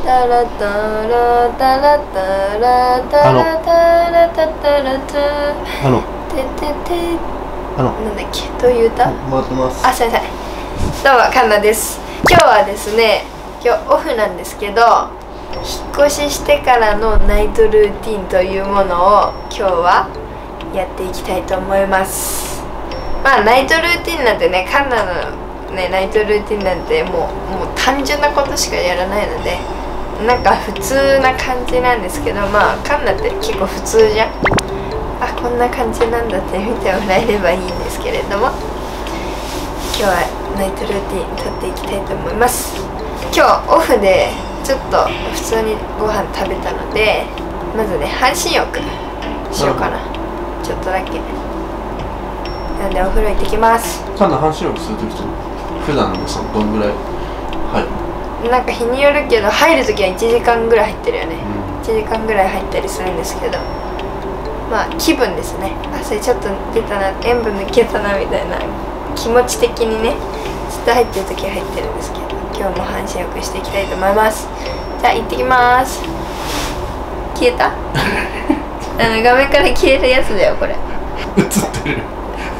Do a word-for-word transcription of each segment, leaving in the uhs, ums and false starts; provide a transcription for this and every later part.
タラタラタラタラタラタラタタラタあのてててあのなんだっけ、どういう歌？ 回ってます。 あ、すいません。どうもカンナです。今日はですね、今日オフなんですけど、引っ越ししてからのナイトルーティンというものを今日はやっていきたいと思います。まあナイトルーティンなんてね、カンナのねナイトルーティンなんてもうもう単純なことしかやらないので、なんか普通な感じなんですけど、まあカンナって結構普通じゃん。あ、こんな感じなんだって見てもらえればいいんですけれども、今日はナイトルーティン撮っていきたいと思います。今日オフでちょっと普通にご飯食べたので、まずね半身浴しようかな、ちょっとだけ。なんでお風呂行ってきます。 カンナ半身浴するときと普段のさどんぐらい入る？ なんか日によるけど、入るときはいちじかんぐらい入ってるよね、 うん、 いちじかんぐらい入ったりするんですけど、まあ気分ですね。汗ちょっと出たな、塩分抜けたなみたいな気持ち的にね、ずっと入ってる時は入ってるんですけど、今日も半身浴していきたいと思います。じゃあ行ってきます。消えた？あの画面から消えるやつだよこれ。 映ってる。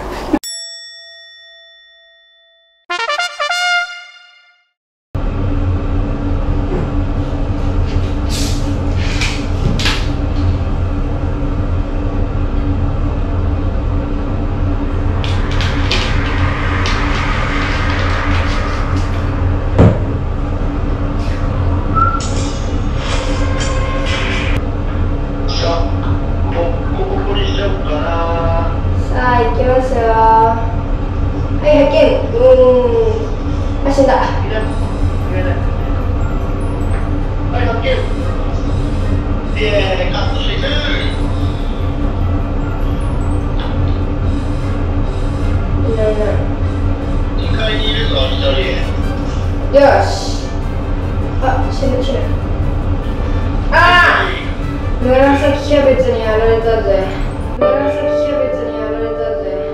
よし。あ、死ぬ死ぬ。ああ、紫キャベツにやられたぜ。紫キャベツにやられたぜ。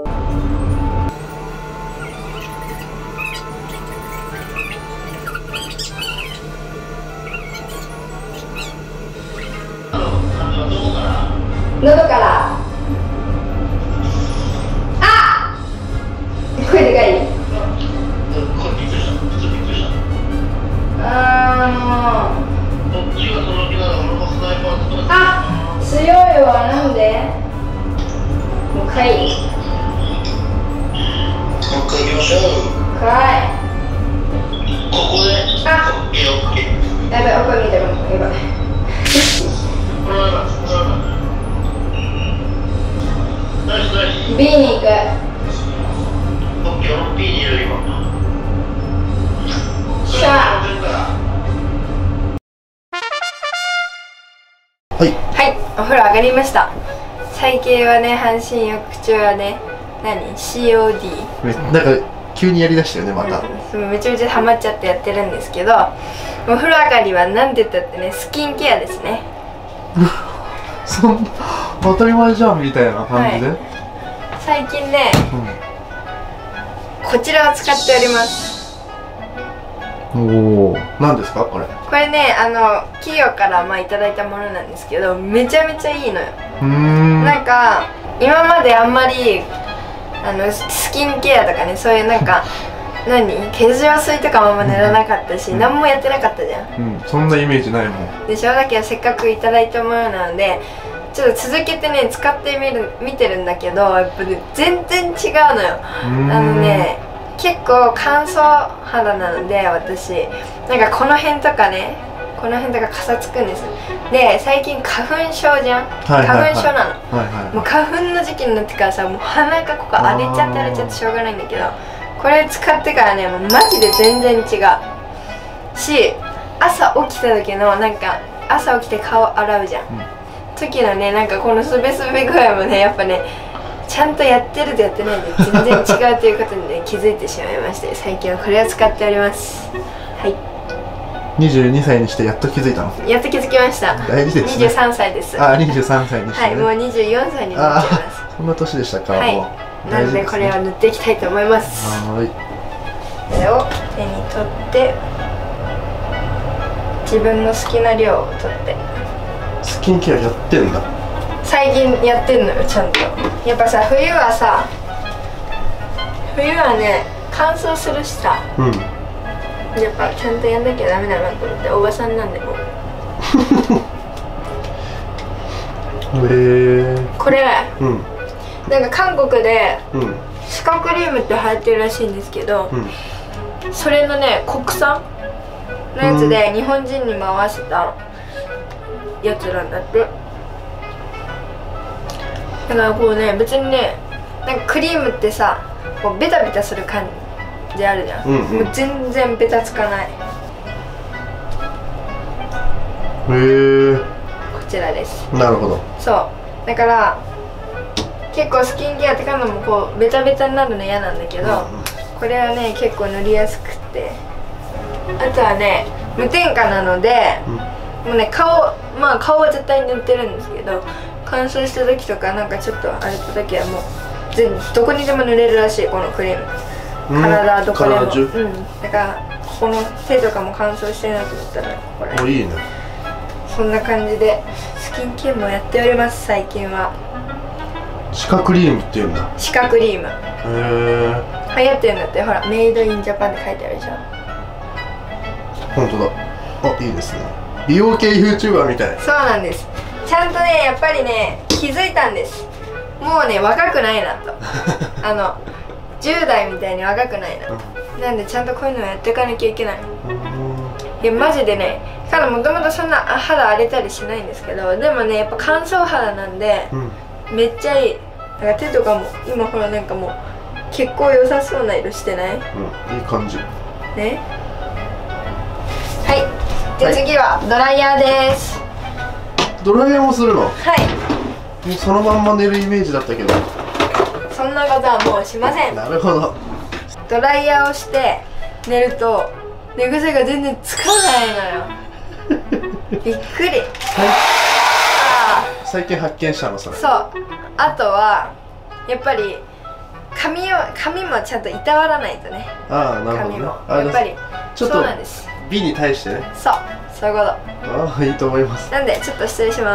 喉から。あ、声でかい。ああ、強いわ。なんで？もう一回。 もう一回行きましょう。 はい。 ここで。 あ、 オッケーオッケー。 やばい、お声見てる。やばい。 これはやばい、これはやばい。ナイスナイス。 B に行く。 オッケー、俺 B にいる今。 しゃあ。 はいはい、お風呂上がりました。最近はね、半身浴中はね、何 シーオーディーめなんか急にやりだしたよねまた、 うん、めちゃめちゃハマっちゃってやってるんですけど、お風呂上がりは何て言ったってね、スキンケアですね。 そんな当たり前じゃんみたいな感じで、はい、 最近ね、うん、こちらを使っております。 おお、何ですかこれ？ これね、あの企業からまあいただいたものなんですけど、めちゃめちゃいいのよ。うーん、なんか今まであんまりあのスキンケアとかね、そういうなんか何化粧水とかもあんま塗らなかったし、うん、何もやってなかったじゃん。うん、 そんなイメージないもんでしょ。だけどせっかくいただいたものなので、ちょっと続けてね使ってみる見てるんだけど、やっぱね全然違うのよ。あのね、結構乾燥肌なので、私なんかこの辺とかね、この辺とかかさつくんです。で、最近花粉症じゃん、花粉症なの。もう花粉の時期になってからさ、もう鼻がここ荒れちゃって荒れちゃってしょうがないんだけど、これ使ってからね、もうマジで全然違うし、朝起きた時のなんか、朝起きて顔洗うじゃん、うん、時のね、なんかこのすべすべ具合もね、やっぱねちゃんとやってるとやってないで全然違うということに、ね、気づいてしまいまして、最近はこれを使っております。はい。 にじゅうにさいにしてやっと気づいたの？ やっと気づきました。 大事ですね。 にじゅうさんさいです。 あ、にじゅうさんさいにして、ね、 はい、もうにじゅうよんさいになっちゃいます。 そんな年でしたか？はい。 なのでこれを塗っていきたいと思います。 はい。 これを手に取って、 自分の好きな量をとって。 スキンケアやってんだ。 最近やってんのよ、ちゃんと。やっぱさ、冬はさ、冬はね乾燥するしさ、 うん、 やっぱちゃんとやんなきゃダメだなと思って。おばさんなんでもうへえ。 これ、 うん、 なんか韓国でうんシカクリームって流行ってるらしいんですけど、 うん、 それのね国産のやつで日本人にも合わせたやつなんだって。だからこうね、別にね、なんかクリームってさこうベタベタする感じあるじゃん、 うんうん、 もう全然ベタつかない。 へえ。 こちらです。 なるほど。 そうだから結構スキンケアってかんのもこうベタベタになるの嫌なんだけど、うんうん、これはね結構塗りやすくって、あとはね無添加なので、うん、もうね顔まあ顔は絶対塗ってるんですけど、乾燥した時とかなんかちょっとあれた時はもう全どこにでも塗れるらしい、このクリーム。体どこでも、うん、だからここの手とかも乾燥してるなと思ったらこれ。 お、いいね。 そんな感じでスキンケアもやっております、最近は。 シカクリームっていうんだ。 シカクリーム。へえ。 流行ってるんだって。ほら、メイドインジャパンって書いてあるでしょ。 本当だ。あ、いいですね。美容系 ユーチューバー みたい。 そうなんです。ちゃんとね、やっぱりね、気づいたんです。もうね、若くないなと。あのじゅう代みたいに若くないな。なんでちゃんとこういうのをやっていかなきゃいけない。いやマジでね、彼もともとそんな肌荒れたりしないんですけど、でもねやっぱ乾燥肌なんで、うん、めっちゃいい。なんか手とかも今ほらなんかもう結構良さそうな色してない？うん、 いい感じね。はい、で、はい、次はドライヤーです。 ドライヤーもするの？ はい。 もうそのまんま寝るイメージだったけど、 そんなことはもうしません。 なるほど。 ドライヤーをして寝ると寝癖が全然つかないのよ。びっくり。 最近発見したのそれ。 そう。あとはやっぱり髪を髪もちゃんといたわらないとね。 ああ、なるほど、ね、 髪もやっぱりちょっと美に対してね。 そう、そういうこと。 ああ、いいと思います。 なんでちょっと失礼します。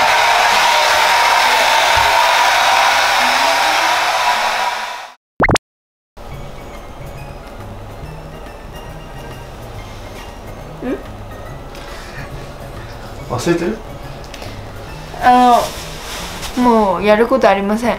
忘れてる？ あのもうやることありません。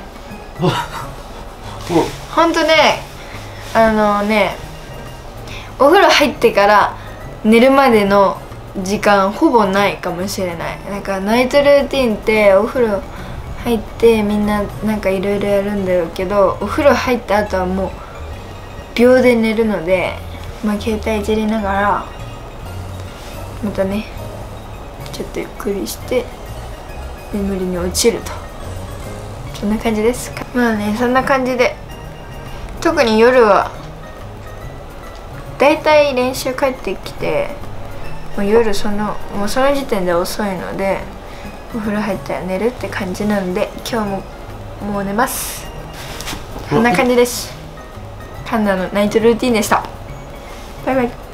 ほんとね、あのねお風呂入ってから寝るまでの時間ほぼないかもしれない。なんかナイトルーティンってお風呂入ってみんななんかいろいろやるんだろうけど、お風呂入った後はもう秒で寝るので、まあ携帯いじりながらまたねちょっとゆっくりして眠りに落ちると、そんな感じですか。まあね、そんな感じで、特に夜はだいたい練習帰ってきてもう夜そのもうその時点で遅いので、お風呂入ったら寝るって感じなので、今日ももう寝ます。こんな感じです。カンナのナイトルーティンでした。バイバイ。